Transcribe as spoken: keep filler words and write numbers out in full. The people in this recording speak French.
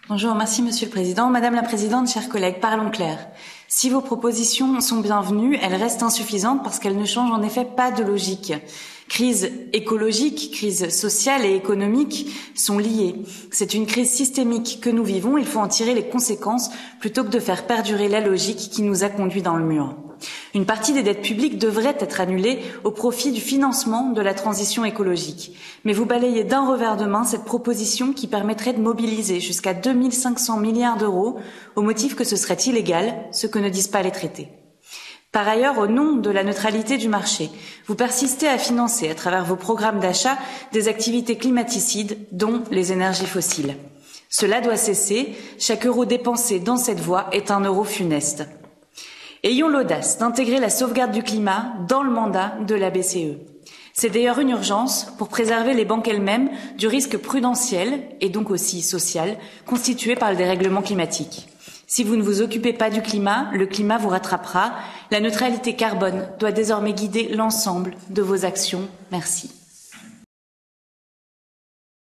Bonjour, merci Monsieur le Président. Madame la Présidente, chers collègues, parlons clair. Si vos propositions sont bienvenues, elles restent insuffisantes parce qu'elles ne changent en effet pas de logique. Crise écologique, crise sociale et économique sont liées. C'est une crise systémique que nous vivons, il faut en tirer les conséquences plutôt que de faire perdurer la logique qui nous a conduits dans le mur. Une partie des dettes publiques devrait être annulée au profit du financement de la transition écologique. Mais vous balayez d'un revers de main cette proposition qui permettrait de mobiliser jusqu'à deux mille cinq cents milliards d'euros au motif que ce serait illégal, ce que ne disent pas les traités. Par ailleurs, au nom de la neutralité du marché, vous persistez à financer, à travers vos programmes d'achat, des activités climaticides, dont les énergies fossiles. Cela doit cesser. Chaque euro dépensé dans cette voie est un euro funeste. Ayons l'audace d'intégrer la sauvegarde du climat dans le mandat de la B C E. C'est d'ailleurs une urgence pour préserver les banques elles-mêmes du risque prudentiel, et donc aussi social, constitué par le dérèglement climatique. Si vous ne vous occupez pas du climat, le climat vous rattrapera. La neutralité carbone doit désormais guider l'ensemble de vos actions. Merci.